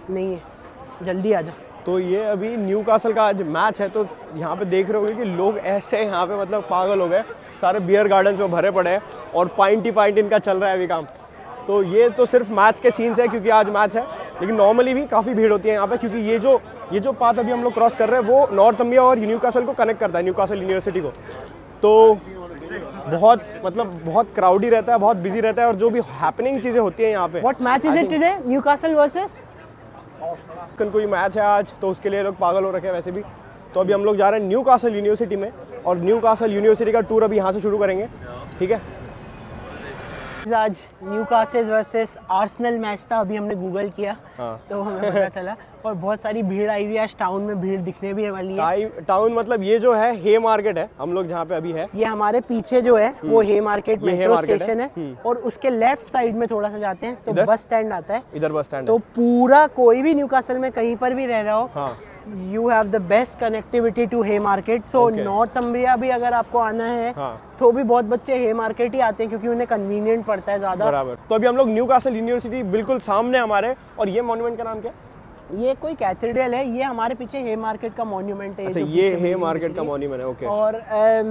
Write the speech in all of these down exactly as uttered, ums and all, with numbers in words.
नहीं है, जल्दी आ जा। तो ये अभी न्यूकासल का आज मैच है, तो यहाँ पे देख रहे होगे कि लोग ऐसे यहाँ पे मतलब पागल हो गए, सारे बियर गार्डन्स में भरे पड़े हैं और पाइंट ही पाइंट इनका चल रहा है अभी काम। तो ये तो सिर्फ मैच के सीन्स है क्योंकि आज मैच है, लेकिन नॉर्मली भी काफ़ी भीड़ होती है यहाँ पे, क्योंकि ये जो ये जो पाथ अभी हम लोग क्रॉस कर रहे हैं वो नॉर्थ अम्बिया और न्यूकासल को कनेक्ट करता है, न्यूकासल यूनिवर्सिटी को। तो बहुत मतलब बहुत क्राउडी रहता है, बहुत बिजी रहता है और जो भी हैपनिंग चीज़ें होती हैं यहाँ पे। What match is it today? Newcastle versus Austin कोई मैच है आज, तो उसके लिए लोग पागल हो रखे हैं वैसे भी। तो अभी हम लोग जा रहे हैं न्यूकासल यूनिवर्सिटी में और न्यूकासल यूनिवर्सिटी का टूर अभी यहाँ से शुरू करेंगे, ठीक है। आज न्यूकासल वर्सेस आर्सेनल मैच था, अभी हमने गूगल किया हाँ। तो हमें पता चला और बहुत सारी भीड़ आई हुई है आज, टाउन में भीड़ दिखने भी वाली है। टाउन मतलब ये जो है हे मार्केट है, हम लोग जहाँ पे अभी है, ये हमारे पीछे जो है वो हे मार्केट मेट्रो स्टेशन है, है और उसके लेफ्ट साइड में थोड़ा सा जाते हैं तो बस स्टैंड आता है, इधर बस स्टैंड। तो पूरा कोई भी न्यूकासल में कहीं पर भी रह रहा हो, हाँ। You have the best connectivity to Haymarket. So Northumbria भी अगर आपको आना है, हाँ। तो भी बहुत बच्चे हे मार्केट ही आते हैं क्योंकि उन्हें कन्वीनियंट पड़ता है ज़्यादा। बराबर। तो अभी हम लोग न्यूकासल यूनिवर्सिटी बिल्कुल सामने हमारे, और ये मॉन्यूमेंट का नाम क्या है? ये कोई कैथेड्रल है, ये हमारे पीछे हे मार्केट का मॉन्यूमेंट है। अच्छा, ये हे मार्केट का मॉन्यूमेंट है, ओके। और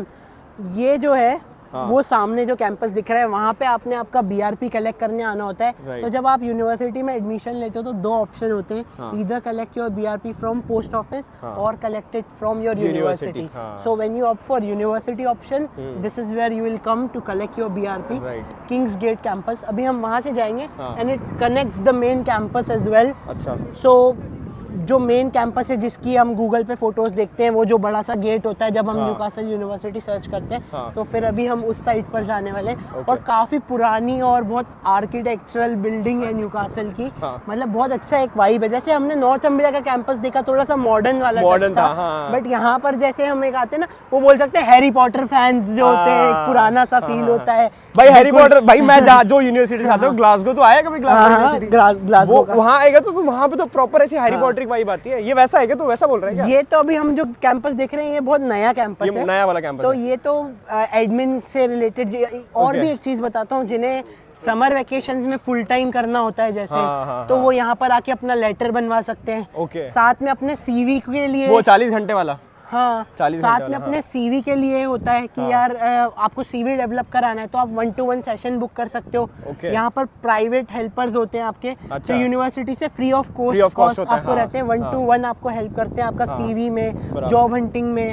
ये जो है हाँ। वो सामने जो कैंपस दिख रहा है वहाँ पे आपने आपका बीआरपी कलेक्ट करने आना होता है। तो जब आप यूनिवर्सिटी में एडमिशन लेते हो तो दो ऑप्शन होते हैं, हाँ। Either collect your BRP from post office और collect it from your university. So when you opt for university option, this is where you will come to collect your BRP. King's gate campus, अभी हम वहाँ से जाएंगे and it connects the main campus as well. अच्छा, so जो main campus है जिसकी हम गूगल पे फोटोज देखते हैं, वो जो बड़ा सा गेट होता है जब हम हाँ। न्यूकासल यूनिवर्सिटी सर्च करते हैं, हाँ। तो फिर अभी हम उस साइड पर जाने वाले हैं। और काफी पुरानी और बहुत आर्किटेक्चरल बिल्डिंग है न्यूकासल की, हाँ। मतलब बहुत अच्छा एक वाइब है। जैसे हमने नॉर्थ अम्बिया का कैंपस देखा, थोड़ा सा मॉडर्न वाला मॉडर्न था, हाँ। बट यहाँ पर जैसे हम एक आते हैं ना, वो बोल सकते हैं हैरी पॉटर फैंस जो होते हैं, एक पुराना सा फील होता है भाई। हैरी पॉटर भाई, मैं जो यूनिवर्सिटी से आता हूँ, ग्लासगो तो आया कभी? ग्लासगो वहाँ आएगा तो वहाँ पे तो प्रॉपर ऐसी हैरी पॉटर की वाइब आती है। ये वैसा है क्या? तो वैसा बोल रहे हैं क्या? ये तो अभी हम जो कैंपस देख रहे हैं ये बहुत नया कैंपस है, नया वाला कैंपस तो है। ये तो एडमिन से रिलेटेड। और okay. भी एक चीज बताता हूँ, जिन्हें समर वेकेशंस में फुल टाइम करना होता है जैसे, हाँ, हाँ, तो हाँ. वो यहाँ पर आके अपना लेटर बनवा सकते हैं। okay. साथ में अपने सीवी के लिए वो चालीस घंटे वाला, हाँ, साथ में अपने सीवी के लिए होता है कि हाँ। यार आपको सीवी डेवलप कराना है तो आप one to one session book कर सकते हो। okay. यहाँ पर प्राइवेट हेल्पर्स होते हैं आपके, अच्छा। तो यूनिवर्सिटी से फ्री ऑफ कॉस्ट आपको हाँ। रहते हैं, वन टू वन आपको हेल्प करते हैं आपका हाँ। सीवी में, जॉब हंटिंग में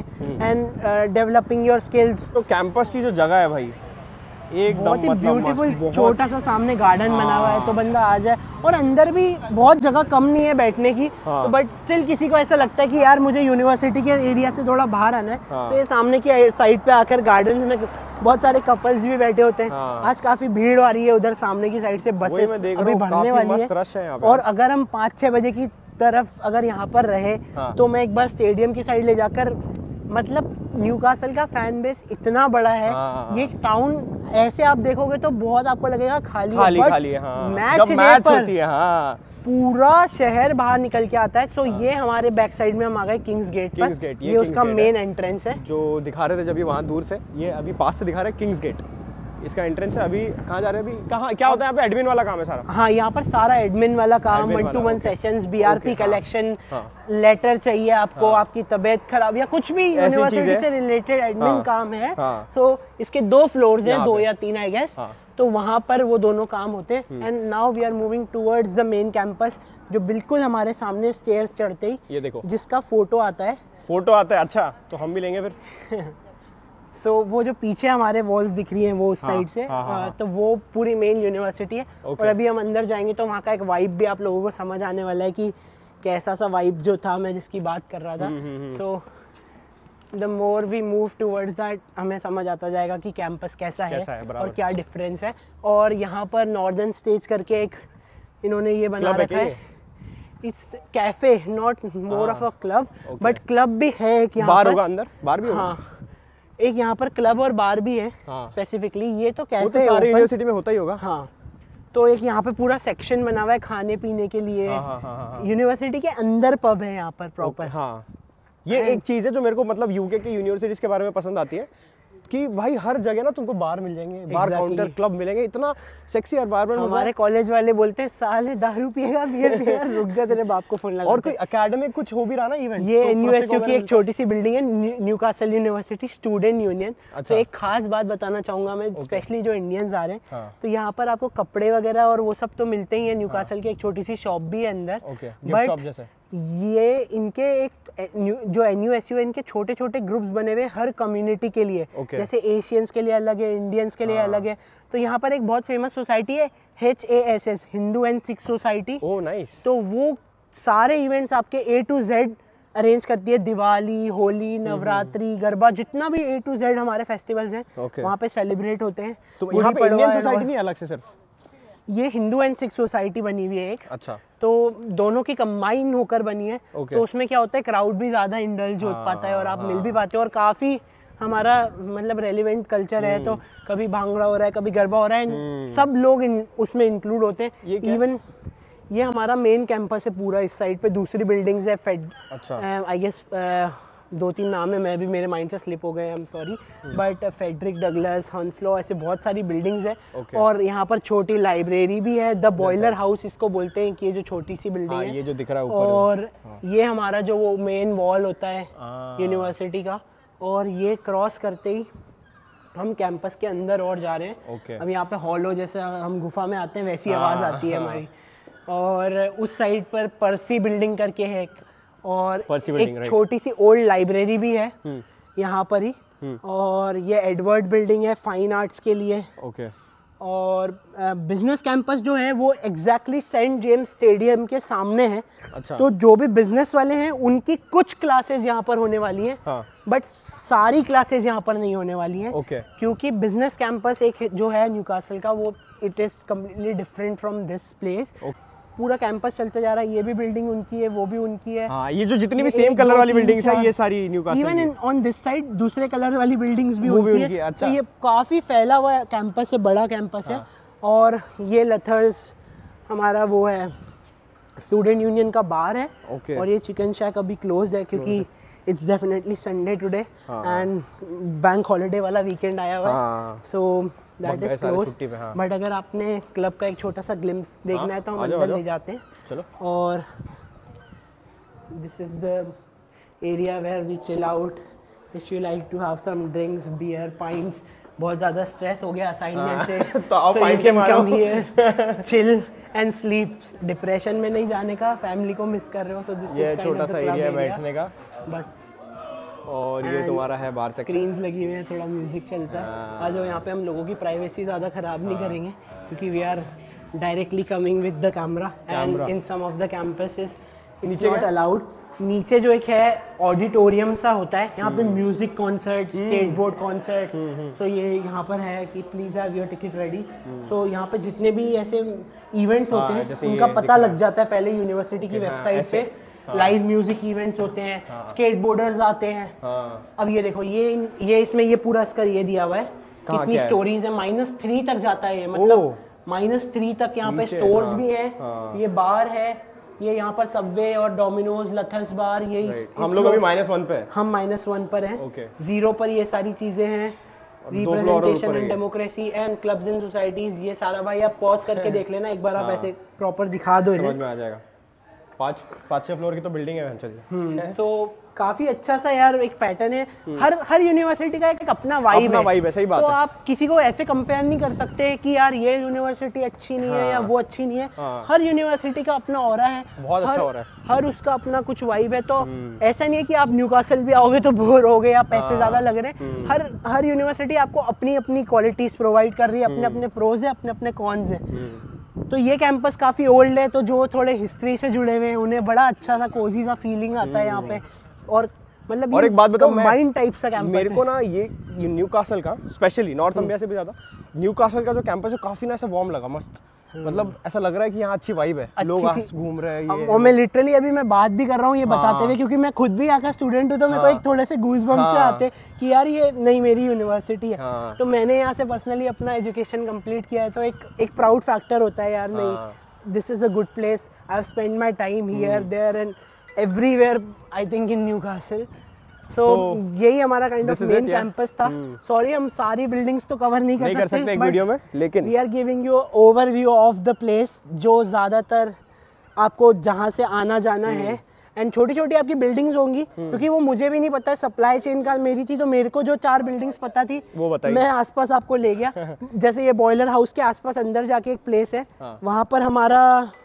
एंड डेवलपिंग योर स्किल्स। तो कैंपस की जो जगह है भाई एकदम बहुत ही ब्यूटीफुल, छोटा सा सामने गार्डन हाँ। बना हुआ है, तो बंदा आ जाए। और अंदर भी बहुत जगह कम नहीं है बैठने की, हाँ। तो बट स्टिल किसी को ऐसा लगता है कि यार मुझे यूनिवर्सिटी के एरिया से थोड़ा बाहर आना है, हाँ। तो ये सामने की साइड पे आकर गार्डन में बहुत सारे कपल्स भी बैठे होते हैं। हाँ। आज काफी भीड़ आ रही है उधर सामने की साइड से, बसेस अभी भरने वाली है। और अगर हम पाँच छह बजे की तरफ अगर यहाँ पर रहे, तो मैं एक बार स्टेडियम की साइड ले जाकर, मतलब न्यूकासल का फैन बेस इतना बड़ा है, हाँ। ये टाउन ऐसे आप देखोगे तो बहुत आपको लगेगा खाली खाली है, खाली है, हाँ। मैच जब मैच होती है, हाँ। पूरा शहर बाहर निकल के आता है। सो हाँ। ये हमारे बैक साइड में हम आ गए किंग्स गेट पर, गेट, ये, ये उसका मेन एंट्रेंस है जो दिखा रहे थे जब ये वहाँ दूर से, ये अभी पास से दिखा रहे हैं किंग्स गेट, इसका एंट्रेंस है। अभी कहाँ जा रहे हैं? अभी कहाँ क्या होता है यहाँ पे? एडमिन वाला काम है सारा। हाँ, यहाँ पर सारा एडमिन वाला काम, one to one sessions, BRP collection, letter चाहिए आपको, हाँ। आपकी तबीयत खराब या कुछ भी यूनिवर्सिटी से रिलेटेड एडमिन हाँ। काम है। हाँ। तो इसके दो फ्लोर्स हैं, दो या तीन आई गेस, तो वहाँ पर वो दोनों काम होते हैं। And now we are moving towards the main campus, जो बिल्कुल हमारे सामने स्टेयर्स चढ़ते ही ये देखो जिसका फोटो आता है। फोटो आता है, अच्छा, तो हम भी लेंगे फिर। सो so, वो जो पीछे हमारे वॉल्स दिख रही हैं वो उस साइड हाँ, से हाँ, हाँ, तो वो पूरी मेन यूनिवर्सिटी है। okay. और अभी हम अंदर जाएंगे तो वहाँ का एक वाइब भी आप लोगों को समझ आने वाला है कि कैसा सा वाइब जो था मैं जिसकी बात कर रहा था। So the more we move towards that, हमें समझ आता जाएगा कि कैंपस कैसा, कैसा है, है और क्या डिफरेंस है। और यहाँ पर नॉर्दर्न स्टेज करके एक इन्होंने ये बना रखा है, it's cafe, not more of a club, but club भी है एक यहाँ बार होगा अंदर, बार भी होगा। हाँ, एक यहाँ पर क्लब और बार भी है स्पेसिफिकली। हाँ। ये तो कैफे तो सारी यूनिवर्सिटी में होता ही होगा। हाँ, तो एक यहाँ पे पूरा सेक्शन बना हुआ है खाने पीने के लिए। हाँ, हाँ, हाँ, यूनिवर्सिटी के अंदर पब है यहाँ पर प्रॉपर। हाँ, ये एक चीज़ है जो मेरे को मतलब यूके की यूनिवर्सिटीज़ के बारे में पसंद आती है कि भाई हर जगह ना तुमको बार मिल जाएंगे, बार काउंटर क्लब मिलेंगे, इतना सेक्सी एनवायरनमेंट। हमारे कॉलेज वाले बोलते हैं साले दारू पिएगा बियर पिएगा, रुक जा तेरे बाप को फोन लगा। और कोई एकेडमिक कुछ हो भी रहा ना इवेंट? ये एनयूएसयू की एक छोटी सी बिल्डिंग है, न्यूकासल यूनिवर्सिटी स्टूडेंट यूनियन। तो एक खास बात बताना चाहूंगा मैं, स्पेशली जो इंडियंस आ रहे हैं, तो यहाँ पर आपको कपड़े वगैरह और वो सब तो मिलते ही है। न्यूकासल की एक छोटी सी शॉप भी है अंदर, बट ये इनके एक जो एनयूएसयू है, इनके छोटे छोटे ग्रुप्स बने हुए हर कम्युनिटी के लिए। okay. जैसे एशियंस के लिए अलग है, इंडियंस के लिए हाँ. अलग है। तो यहाँ पर एक बहुत फेमस सोसाइटी है H A S S, Hindu and Sikh society. Oh nice. तो वो सारे इवेंट्स आपके ए टू जेड अरेंज करती है। दिवाली, होली, नवरात्रि, गरबा, जितना भी ए टू जेड हमारे फेस्टिवल्स हैं okay. वहाँ पे सेलिब्रेट होते हैं। तो यहाँ पे इंडियन सोसाइटी नहीं अलग से सिर्फ? ये हिंदू एंड सिख सोसाइटी बनी हुई है एक। अच्छा। तो दोनों की कंबाइन होकर बनी है। okay. तो उसमें क्या होता है, क्राउड भी ज़्यादा इंडल्ज हो पाता है और आप मिल भी पाते हो, और काफ़ी हमारा मतलब रेलिवेंट कल्चर है। तो कभी भांगड़ा हो रहा है, कभी गरबा हो रहा है, सब लोग इन, उसमें इंक्लूड होते हैं। इवन ये हमारा मेन कैंपस है पूरा, इस साइड पे दूसरी बिल्डिंग्स है फेड। अच्छा। आई गेस दो तीन नाम है, मैं भी मेरे माइंड से स्लिप हो गए, I am sorry, but Frederick Douglass, Hounslow, ऐसे बहुत सारी बिल्डिंग्स है। okay. और यहाँ पर छोटी लाइब्रेरी भी है, द बॉयलर हाउस इसको बोलते हैं, कि ये जो छोटी सी बिल्डिंग है, ये जो दिख रहा है ऊपर। और हाँ. ये हमारा जो वो मेन वॉल होता है यूनिवर्सिटी का, और ये क्रॉस करते ही हम कैंपस के अंदर और जा रहे हैं। okay. अब यहाँ पे हॉल हो, जैसे हम गुफा में आते हैं वैसी आवाज़ आती है हमारी। और उस साइड पर पर्सी बिल्डिंग करके है, और एक छोटी सी ओल्ड लाइब्रेरी भी है यहाँ पर ही। और ये एडवर्ड बिल्डिंग है फाइन आर्ट्स के लिए। ओके। और बिजनेस कैंपस जो है वो एग्जैक्टली सेंट जेम्स स्टेडियम के सामने है। अच्छा। तो जो भी बिजनेस वाले हैं उनकी कुछ क्लासेस यहाँ पर होने वाली हैं, हाँ. बट सारी क्लासेस यहाँ पर नहीं होने वाली हैं। okay. क्योंकि बिजनेस कैंपस एक जो है न्यूकासल का, वो it is completely different from this place. पूरा कैंपस चलते जा रहा है, ये भी बिल्डिंग उनकी है, वो भी उनकी है। हाँ, ये जो जितनी भी सेम कलर वाली बिल्डिंग्स है, ये सारी न्यूकासल की। इवन ऑन दिस साइड दूसरे कलर वाली बिल्डिंग्स भी उनकी, उनकी है। अच्छा। तो ये काफ़ी फैला हुआ कैंपस है, बड़ा कैंपस हाँ. है। और ये लथर्स हमारा वो है स्टूडेंट यूनियन का बार है। okay. और ये चिकन शैक अभी क्लोज है, क्योंकि it's definitely Sunday today and bank holiday वाला वीकेंड आया हुआ है, so that is close. But अगर आपने क्लब का एक छोटा सा ग्लिम्स देखना हाँ, है तो हम अंदर ले जाते हैं। चलो। और this is the area where we chill out if you like to have some drinks, beer, pints. बहुत ज़्यादा स्ट्रेस हो गया असाइनमेंट से, तो आप पाइंट के मारो, चिल एंड स्लीप। डिप्रेशन में नहीं जाने का, फैमिली को मिस कर रहे हो तो दिस ये छोटा सा एरिया बैठने का बस। और ये तुम्हारा है बाहर सेक्शन, स्क्रीन्स लगी हुई हैं, थोड़ा म्यूजिक चलता है। आज यहाँ पे हम लोगों की प्राइवेसी ज़्यादा ख़राब नहीं करेंगे, क्योंकि we are directly coming with the camera and in some of the campuses it's not allowed. नीचे जो एक है ऑडिटोरियम सा होता है, यहाँ पे music concert, state board concert, so ये यहाँ पर है कि please have your ticket ready. So यहाँ पे जितने भी ऐसे इवेंट्स होते हैं उनका पता लग जाता है पहले यूनिवर्सिटी की वेबसाइट पे। लाइव म्यूजिक इवेंट्स होते हैं, स्केट बोर्डर्स आते हैं। अब ये देखो, ये ये इसमें ये पूरा इसका ये दिया हुआ है कितनी स्टोरीज है, माइनस थ्री तक जाता है ये, मतलब माइनस थ्री तक यहाँ पे स्टोर्स भी हैं। ये बार है, ये यहाँ पर सबवे और डोमिनोज, लथर्स बार, ये इस, हम लोग अभी माइनस वन पे, हम माइनस वन पर हैं। okay. जीरो पर ये सारी चीजें हैं, representation and democracy and clubs and societies. ये सारा भाई आप पॉज करके देख लेना एक बार, आप ऐसे प्रॉपर दिखा दो, समझ में आ जाएगा। पाँच पाँच छह फ्लोर की तो बिल्डिंग है। चलिए, तो काफी अच्छा सा यार एक पैटर्न है। हर हर यूनिवर्सिटी का एक, एक अपना वाइब अपना है, वाइब है, सही बात तो है। आप किसी को ऐसे कंपेयर नहीं कर सकते कि यार ये यूनिवर्सिटी अच्छी नहीं हाँ, है या वो अच्छी नहीं है। हाँ, हर यूनिवर्सिटी का अपना ऑरा है, बहुत हर, अच्छा ऑरा है, हर उसका अपना कुछ वाइब है। तो ऐसा नहीं है कि आप न्यूकासल भी आओगे तो बोर हो गए या पैसे ज्यादा लग रहे हैं। हर हर यूनिवर्सिटी आपको अपनी अपनी क्वालिटीज प्रोवाइड कर रही है, अपने अपने प्रोज है, अपने अपने कॉन्स है। तो ये कैंपस काफ़ी ओल्ड है, तो जो थोड़े हिस्ट्री से जुड़े हुए हैं उन्हें बड़ा अच्छा सा कोजी सा फीलिंग आता है यहाँ पे। और मतलब और एक बात बताओ, माइंड टाइप सा कैंपस मेरे को ना ये न्यूकासल का स्पेशली नॉर्थ अमेरिका से भी ज़्यादा न्यूकासल का जो कैंपस है काफ़ी ना ऐसा वार्म लगा, मस्त। मतलब ऐसा लग रहा है कि यहाँ अच्छी वाइब है, लोग घूम रहे हैं। और मैं लिटरली अभी मैं बात भी कर रहा हूँ ये हाँ, बताते हुए, क्योंकि मैं खुद भी यहाँ का स्टूडेंट हूँ, तो मेरे हाँ, को एक थोड़े से गूज बम्स से आते कि यार ये नहीं मेरी यूनिवर्सिटी है। हाँ, तो मैंने यहाँ से पर्सनली अपना एजुकेशन कंप्लीट किया है, तो एक एक प्राउड फैक्टर होता है यार, नहीं this is a good place, I have spent my time here there and everywhere I think in Newcastle. So so, यही हमारा काइंड ऑफ मेन कैंपस था। सॉरी हम सारी बिल्डिंग्स तो कवर नहीं कर नहीं सकते, कर सकते एक वीडियो में, लेकिन we are giving you overview of the place जो ज़्यादातर आपको जहाँ से आना जाना है। एंड छोटी छोटी आपकी बिल्डिंग्स होंगी, क्योंकि वो मुझे भी नहीं पता है, सप्लाई चेन का मेरी थी, तो मेरे को जो चार बिल्डिंग्स पता थी वो बताइए, मैं आसपास आपको ले गया। जैसे ये बॉयलर हाउस के आसपास अंदर जाके एक प्लेस है, हाँ। वहाँ पर हमारा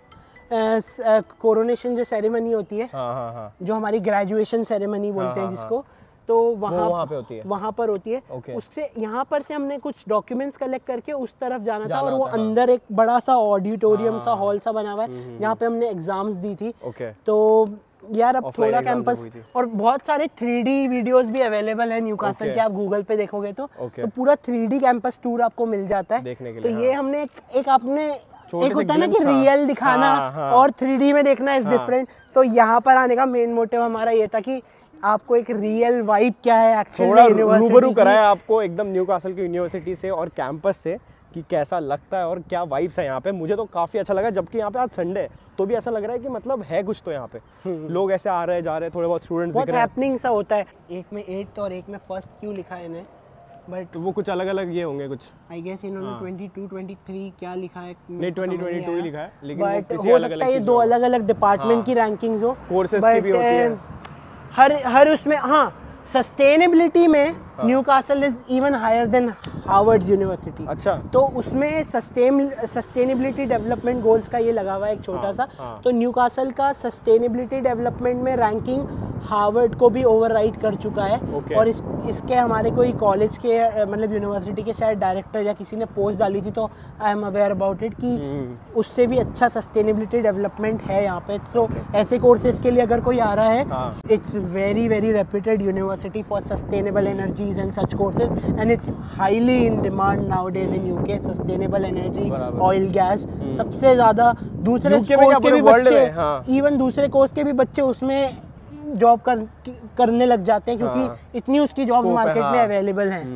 कोरोनेशन जो सेरेमनी होती है, हाँ, हाँ, हाँ। जो हमारी ग्रेजुएशन सेरेमनी बोलते हाँ, हैं हाँ, जिसको हाँ। तो वहाँ वहाँ पे होती है, वहाँ पर होती है। okay. उससे यहाँ पर से हमने कुछ डॉक्यूमेंट्स कलेक्ट करके उस तरफ जाना, जाना था, और वो था, अंदर एक बड़ा सा ऑडिटोरियम हाँ, सा हॉल सा बना हुआ है जहाँ पे हमने एग्जाम्स दी थी। okay. तो यार अब थोड़ा कैंपस, और बहुत सारे थ्री डी वीडियोस भी अवेलेबल है न्यूकासल okay. के, आप गूगल पे देखोगे तो okay. तो पूरा थ्री डी कैंपस टूर आपको मिल जाता है देखने के लिए। तो हाँ। ये हमने एक, एक आपने एक होता है ना कि रियल दिखाना हाँ, हाँ। और थ्री डी में देखना इज डिफरेंट। तो यहाँ पर आने का मेन मोटिव हमारा ये था कि आपको एक रियल वाइब क्या है एक्चुअली रूबरू कराया आपको एकदम न्यूकासल की यूनिवर्सिटी से और कैंपस से कि कैसा लगता है और क्या वाइब्स है यहाँ पे। मुझे तो काफ़ी अच्छा लगा, जबकि यहाँ पे आज संडे है तो भी ऐसा लग रहा है कि मतलब है कुछ तो यहाँ पे लोग ऐसे आ रहे हैं जा रहे हैं, थोड़े बहुत स्टूडेंट्स दिख रहे हैं, हैपनिंग सा होता है। एक में एट्थ और एक में फर्स्ट क्यों लिखा है इन्हें, बट वो कुछ अलग अलग ये होंगे कुछ, आई गेस इन्होंने ट्वेंटी टू, ट्वेंटी थ्री क्या लिखा है, नहीं ट्वेंटी ट्वेंटी टू ही लिखा है, लेकिन बट हो सकता है ये दो अलग अलग डिपार्टमेंट की रैंकिंग्स हो, कोर्सेज की भी होती है हर हर उसमें। हाँ, सस्टेनेबिलिटी में Newcastle is even higher than Harvard university. अच्छा, तो उसमें सस्टेन सस्टेनेबिलिटी डेवलपमेंट गोल्स का ये लगा हुआ है एक छोटा हाँ, सा हाँ। तो न्यूकासल का सस्टेनेबिलिटी डेवलपमेंट में रैंकिंग हार्वर्ड को भी ओवरराइड कर चुका है। okay. और इस इसके हमारे कोई कॉलेज के मतलब यूनिवर्सिटी के शायद डायरेक्टर या किसी ने पोस्ट डाली थी, तो I am aware about it कि उससे भी अच्छा सस्टेनेबिलिटी डेवलपमेंट है यहाँ पे। So so, okay. ऐसे कोर्सेज के लिए अगर कोई आ रहा है, it's very very reputed university for sustainable energies and such courses, and it's highly in demand nowadays in UK. Sustainable energy, oil gas सबसे ज्यादा, दूसरे कोर्स के भी बच्चे, इवन दूसरे कोर्स के भी बच्चे उसमें जॉब कर करने लग जाते हैं, क्योंकि हाँ। इतनी उसकी जॉब मार्केट हाँ। में अवेलेबल हैं।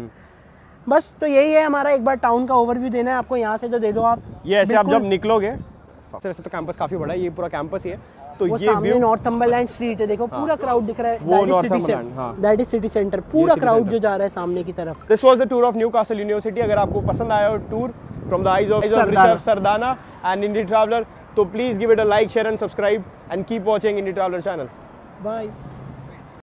बस तो यही है हमारा, एक बार टाउन का ओवरव्यू देना है आपको, यहाँ से तो दे दो आप। ये ऐसे आप जब निकलोगे, वैसे तो कैंपस काफी बड़ा है, ये पूरा कैंपस ही है, तो वो ये सामने नॉर्थम्बरलैंड स्ट्रीट है, देखो हाँ। पूरा क्राउड दिख रहा है, वो नॉर्थम्बरलैंड, हां दैट इज सिटी सेंटर, पूरा क्राउड जो जा रहा है सामने की तरफ। This was the tour of Newcastle university. अगर आपको पसंद आया हो tour from the eyes of Rishabh Sardana and Indie Traveller, तो please give it a like, share and subscribe and keep watching Indie Traveller channel. Bye.